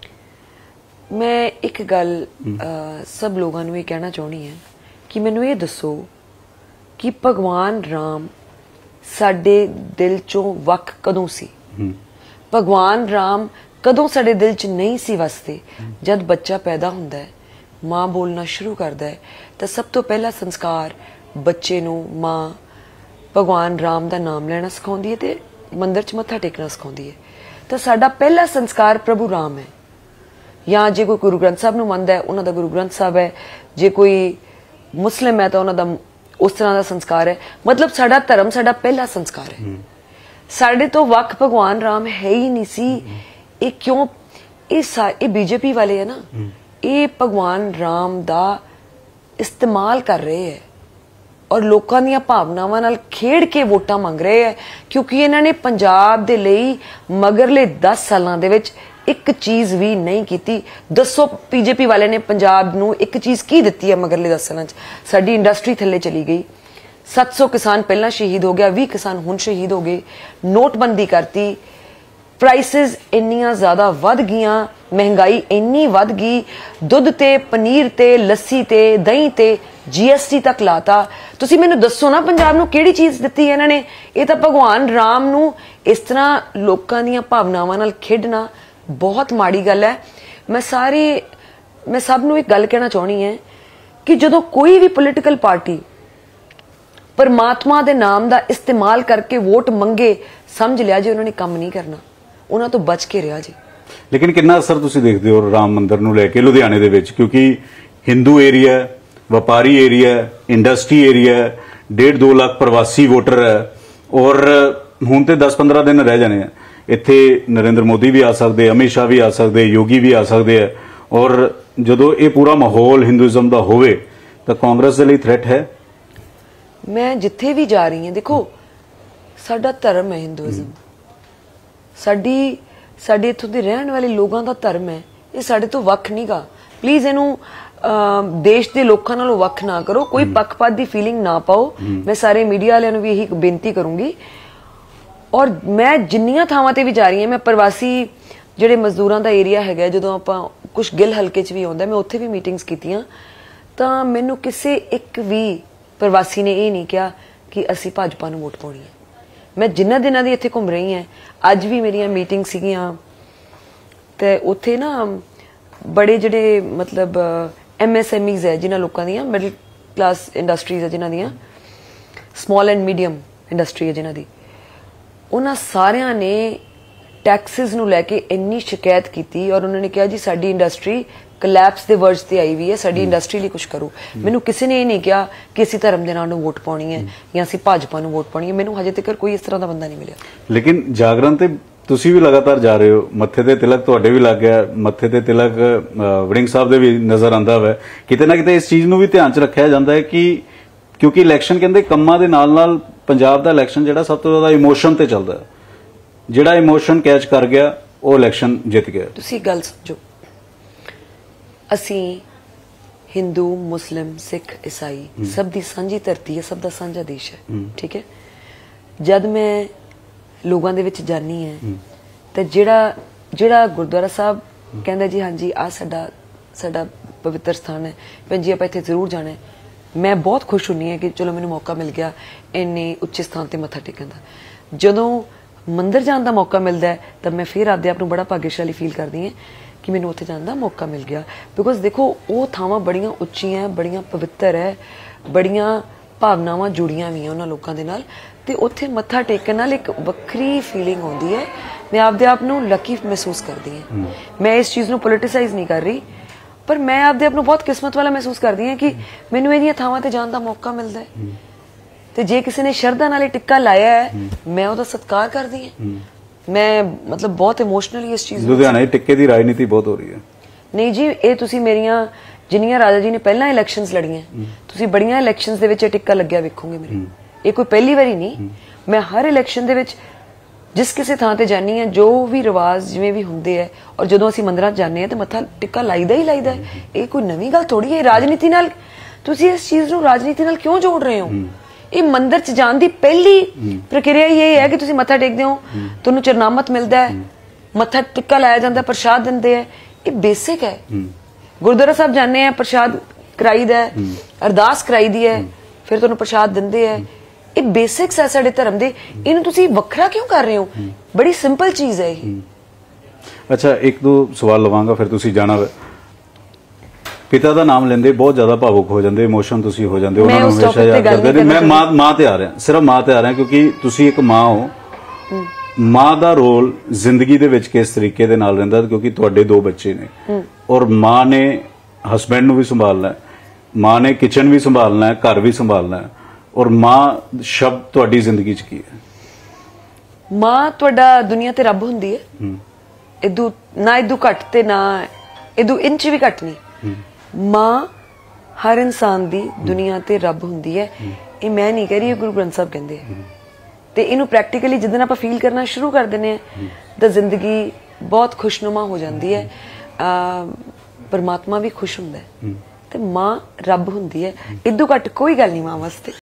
मैं एक गल सब लोगों नूं ये कहना चाहनी है कि मैनूं ये दसो कि भगवान राम साडे दिल चों वख कदों सी? भगवान राम कदों साडे दिल च नहीं सी वसते? जद बच्चा पैदा हुंदा है, मां बोलना शुरू करदा है, तो सब तो पहला संस्कार बच्चे नूं मां भगवान राम दा नाम लेना सिखाउंदी है ते मंदिर च मत्था टेकना सिखाउंदी है। तो साडा पहला संस्कार प्रभु राम है। या जे कोई गुरु ग्रंथ साहब नूं मनदा है, उन्हां दा गुरु ग्रंथ साहब है, जे कोई मुस्लिम है तो उन्हां दा उस तरह का संस्कार है। मतलब साडा धर्म साडा पहला संस्कार है। साडे तो वख भगवान राम है ही नहीं सी। ये क्यों? ये बीजेपी वाले है ना, ये भगवान राम दा इस्तेमाल कर रहे हैं और लोकां दीयां भावनावां नाल खेड के वोटां मंग रहे हैं, क्योंकि इन्हां ने पंजाब दे लई मगरले 10 सालां दे विच एक चीज भी नहीं की। दसो बीजेपी वाले ने पंजाब नूं एक चीज की दित्ती है मगरले 10 सालां च? साडी इंडस्ट्री थल्ले चली गई, 700 किसान पहला शहीद हो गया, 20 किसान हुण शहीद हो गए, नोटबंदी करती, प्राइसिस इन्नियां ज्यादा वध गईयां, महंगाई इन्नी वध गई, दुध ते पनीर ते लस्सी ते दही ते GST तक लाता। तुसी मैनू दसो ना पंजाब नू किहड़ी चीज दित्ती है इन्हां ने? ये तो भगवान राम नू इस तरह लोकां दीयां भावनावां नाल खेडना बहुत माड़ी गल है। मैं सब नू एक गल कहना चाहनी है कि जदों कोई भी पोलिटिकल पार्टी परमात्मा दे नाम दा इस्तेमाल करके वोट मंगे, समझ लिया जी उन्होंने काम नहीं करना, उन्हां तो बच के रहा जी। लेकिन कितना असर तुसी देखते हो राम मंदिर नू लैके लुधियाने दे विच, क्योंकि हिंदू एरिया, व्यापारी एरिया, इंडस्ट्री एरिया, 1.5-2 लाख प्रवासी वोटर है, और हुण ते 10-15 दिन रह जाने हैं। इत्थे नरेंद्र मोदी भी आ सकते, अमित शाह भी आ सकते, योगी भी आ सकते हैं, और जदों ये पूरा माहौल हिंदुइज्म दा होवे तां कांग्रेस दे लई थ्रेट है। मैं जिथे भी जा रही हूं, देखो साडा धर्म है हिंदुइज्म, साडी इत्थों दे रहण वाले लोगों का धर्म है, ये साडे तो वख नहीं गा। प्लीज इनू देश के लोगों नालों वख ना करो, कोई पक्षपात की फीलिंग ना पाओ। मैं सारे मीडिया वालों भी यही बेनती करूंगी। और मैं जिन्नियां थावां ते भी जा रही हूं, मैं प्रवासी जिहड़े मजदूरां दा एरिया हैगा, जदों आपां कुछ गिल हलके च भी आउंदा, मैं उत्थे भी मीटिंग्स कीतियां, तां मैनूं किसी एक भी प्रवासी ने यह नहीं कहा कि असीं भाजपा नूं वोट पाउणी है। मैं जिन्ना दिनां दी इत्थे घुम रही हैं, अज भी मेरियां मीटिंग सीगियां, ते उत्थे ना बड़े जिहड़े मतलब MSMEs है, जिन्हां लोकां दियां मिडल क्लास इंडस्ट्रीज है, जिन्हां दियां स्मॉल एंड मीडियम इंडस्ट्री है, जिन्हां दी, उन्हां सारियां ने टैक्सिस नूं लैके इन्नी शिकायत की, और उन्होंने कहा जी साडी इंडस्ट्री कलैप्स दे वर्ज ते आई हुई है, साडी इंडस्ट्री लिए कुछ करो। मैनूं किसी ने ये नहीं कहा कि असीं धर्म दे नाल नूं वोट पाउणी है या असीं भाजपा नूं वोट पाउणी है। मैनूं हजे तक कोई इस तरह का बंदा नहीं मिलिया। लेकिन जागरण ते तुसी भी लगातार जा रहे हो, मत्थे ते तिलक तुहाडे भी लग गया, मत्थे ते तिलक वड़िंग साहब दे भी नजर आंदा है। किते ना किते इस चीज नूं भी ध्यान च रखिया जांदा है कि क्योंकि इलैक्शन कहंदे कम्मां दे नाल नाल पंजाब दा इलैक्शन जिहड़ा सब तो ज्यादा इमोशन ते चलदा है, जिहड़ा इमोशन कैच कर गया वो इलैक्शन जित गया। तुसी गल समझो, असीं हिंदू मुस्लिम सिख ईसाई सब दी सांझी धरती है, सब दा साझा देश है, ठीक है। जद मैं लोगों दे विच जानी है ते जिहड़ा गुरुद्वारा साहब कहंदा जी हाँ जी आ साडा पवित्र स्थान है, भैन जी आपां इत्थे जरूर जाना है, मैं बहुत खुश हुन्नी है कि चलो मैनूं मौका मिल गया इन्ने उच्चे स्थान ते मत्था टेकण दा। जदों मंदिर जाण दा मौका मिलदा है तां मैं फिर आपदे आप नूं बड़ा भाग्यशाली फील करदी हां कि मैनूं उत्थे जाण दा मौका मिल गया। बिकॉज देखो वो थावां बड़ियां उच्चियां, बड़ियां पवित्र है, बड़ियां भावनावां जुड़ियां भी उन्हां लोकां दे नाल, ते उत्थे मत्था टेकण नाल एक वक्री फीलिंग आउंदी है। मैं आपदे आप नूं लकी महसूस करदी हां। मैं इस चीज़ नूं पोलिटिसाइज नहीं कर रही, पर मैं आपदे आप नूं बहुत किस्मत वाला महसूस करदी हां कि मैनूं इहदियां थावां ते जाण दा मौका मिलदा है। ते जे किसी ने शरधा नाल टिक्का लाया है, मैं ਉਹਦਾ सत्कार करदी हां। मैं मतलब बहुत इमोशनली इस चीज़ लुधियाना टिक्के दी राजनीति बहुत हो रही है। नहीं जी, ये तुसी मेरियां जिन्नियां राजा जी ने पहला इलैक्शनस लड़ियां, तुसी बड़ियां इलैक्शनस दे विच टिक्का लग्या वेखोगे मेरे। ये कोई पहली बारी नहीं, मैं हर इलैक्शन दे विच जिस किसी थां ते जानी है, जो भी रिवाज जिवें भी हुंदे है, और जदों असीं मंदिरां जाने हैं ते मत्था टिक्का लाईदा ही लाईदा है। ये कोई नवीं गल थोड़ी है। राजनीति नाल तुसी इस चीज़ नूं राजनीति नाल क्यों जोड़ रहे हो? ये मंदिर च जाण दी पहली प्रक्रिया ये है कि तुसी मत्था टेकदे हो, तुहानूं चरनामत मिलदा है, मत्था टिक्का लाया जांदा, प्रशाद दिंदे है, ये बेसिक है। गुरुद्वारा साहब जाने हैं, प्रशाद कराईदा है, अरदास कराईदी है, फिर तुहानूं प्रशाद दिंदे है। ये बेसिक्स है साडे धर्म दे, इहनूं तुसी वखरा क्यों कर रहे हो? बड़ी सिंपल चीज़ है ये। अच्छा, एक दो सवाल लवांगा फिर तुसी जाना। पिता का नाम लेंदे बहुत ज्यादा भावुक हो जाते, इमोशन तुसी हो जाते, उन्होंने हमेशा याद करते। मैं मां ते आ रहा, सिर्फ मां ते आ रहा क्योंकि तुसी एक मां हो। मां दा रोल जिंदगी दे विच किस तरीके दे नाल रहिंदा, क्योंकि तुहाडे 2 बच्चे ने और मां ने हसबैंड नूं भी संभालना है, मां ने किचन भी संभालना है, घर भी संभालना है, और मां शब्द तुहाडी जिंदगी च की है? मां तुहाडा दुनिया ते रब हुंदी है। इदू ना इदू घट ते ना इदू इंच भी घट नहीं। मां हर इंसान दी दुनिया ते रब हुंदी है। ये मैं नहीं कह रही, गुरु ग्रंथ साहब कहंदे ते इनू प्रैक्टिकली जिद्दन आपां फील करना शुरू कर दिंदे हैं तां जिंदगी बहुत खुशनुमा हो जाती है। परमात्मा भी खुश हुंदा है ते मां रब हुंदी है। इदू घट कोई गल नहीं मां वास्ते।